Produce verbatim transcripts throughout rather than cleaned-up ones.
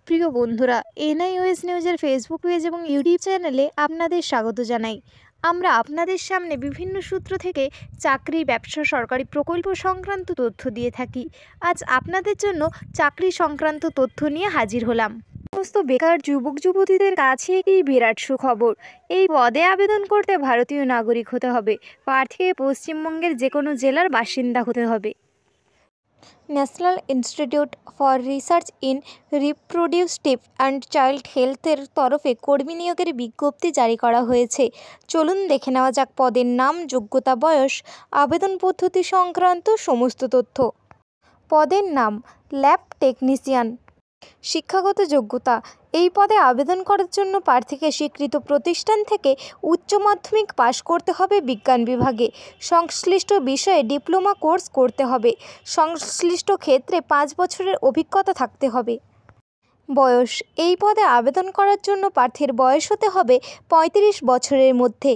প্রিয় বন্ধুরা, এনআইওএস নিউজের ফেসবুক পেজ এবং ইউটিউব চ্যানেলে আপনাদের স্বাগত জানাই। আমরা আপনাদের সামনে বিভিন্ন সূত্র থেকে চাকরি, ব্যবসা, সরকারি প্রকল্প সংক্রান্ত তথ্য দিয়ে থাকি। আজ আপনাদের জন্য চাকরি সংক্রান্ত তথ্য নিয়ে হাজির হলাম। সমস্ত বেকার যুবক যুবতীদের কাছে একটি বিরাট সুখবর। এই পদে আবেদন করতে ভারতীয় নাগরিক হতে হবে। প্রার্থীকে পশ্চিমবঙ্গের যে কোনো জেলার বাসিন্দা হতে হবে। National institute for research in reproductive and child হেলথের তরফে কর্মী নিয়োগের বিজ্ঞপ্তি জারি করা হয়েছে। চলুন দেখে নেওয়া যাক পদের নাম, যোগ্যতা, বয়স, আবেদন পদ্ধতি সংক্রান্ত সমস্ত তথ্য। পদের নাম ল্যাব টেকনিশিয়ান। শিক্ষাগত যোগ্যতা, এই পদে আবেদন করার জন্য প্রার্থীকে স্বীকৃত প্রতিষ্ঠান থেকে উচ্চ মাধ্যমিক পাশ করতে হবে বিজ্ঞান বিভাগে। সংশ্লিষ্ট বিষয়ে ডিপ্লোমা কোর্স করতে হবে। সংশ্লিষ্ট ক্ষেত্রে পাঁচ বছরের অভিজ্ঞতা থাকতে হবে। বয়স, এই পদে আবেদন করার জন্য প্রার্থীর বয়স হতে হবে পঁয়ত্রিশ বছরের মধ্যে।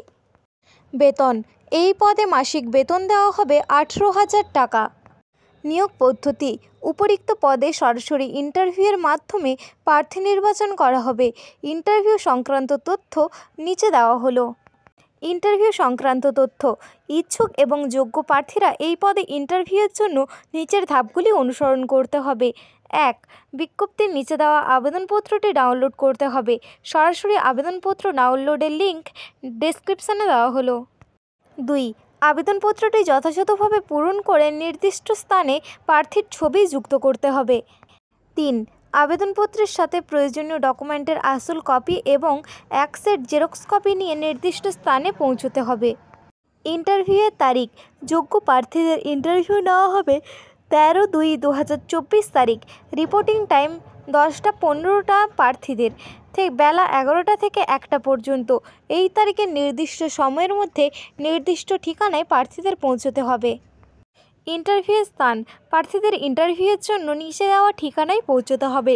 বেতন, এই পদে মাসিক বেতন দেওয়া হবে আঠেরো হাজার টাকা। নিয়োগ পদ্ধতি, উপরিক্ত পদে সরাসরি ইন্টারভিউয়ের মাধ্যমে প্রার্থী নির্বাচন করা হবে। ইন্টারভিউ সংক্রান্ত তথ্য নিচে দেওয়া হলো। ইন্টারভিউ সংক্রান্ত তথ্য, ইচ্ছুক এবং যোগ্য প্রার্থীরা এই পদে ইন্টারভিউয়ের জন্য নিচের ধাপগুলি অনুসরণ করতে হবে। এক, বিজ্ঞপ্তির নিচে দেওয়া আবেদনপত্রটি ডাউনলোড করতে হবে। সরাসরি আবেদনপত্র ডাউনলোডের লিঙ্ক ডেসক্রিপশানে দেওয়া হলো। দুই, আবেদনপত্রটি যথাযথভাবে পূরণ করে নির্দিষ্ট স্থানে প্রার্থীর ছবি যুক্ত করতে হবে। তিন, আবেদনপত্রের সাথে প্রয়োজনীয় ডকুমেন্টের আসল কপি এবং এক সেট জেরক্স কপি নিয়ে নির্দিষ্ট স্থানে পৌঁছতে হবে। ইন্টারভিউয়ের তারিখ, যোগ্য প্রার্থীদের ইন্টারভিউ নেওয়া হবে তেরো দুই দু হাজার চব্বিশ তারিখ। রিপোর্টিং টাইম দশটা পনেরোটা প্রার্থীদের থেকে বেলা এগারোটা থেকে একটা পর্যন্ত। এই তারিখে নির্দিষ্ট সময়ের মধ্যে নির্দিষ্ট ঠিকানায় প্রার্থীদের পৌঁছতে হবে। ইন্টারভিউয়ের স্থান, প্রার্থীদের ইন্টারভিউয়ের জন্য নিচে দেওয়া ঠিকানায় পৌঁছতে হবে।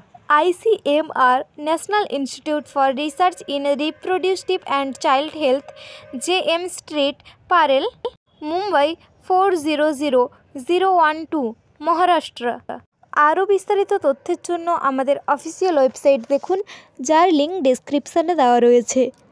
ICMR, national institute for research in reproductive and child health, J M street, Parel, Mumbai four zero zero zero one two, Maharashtra. আরও বিস্তারিত তথ্যের জন্য আমাদের অফিসিয়াল ওয়েবসাইট দেখুন, যার লিঙ্ক ডেসক্রিপশানে দেওয়া রয়েছে।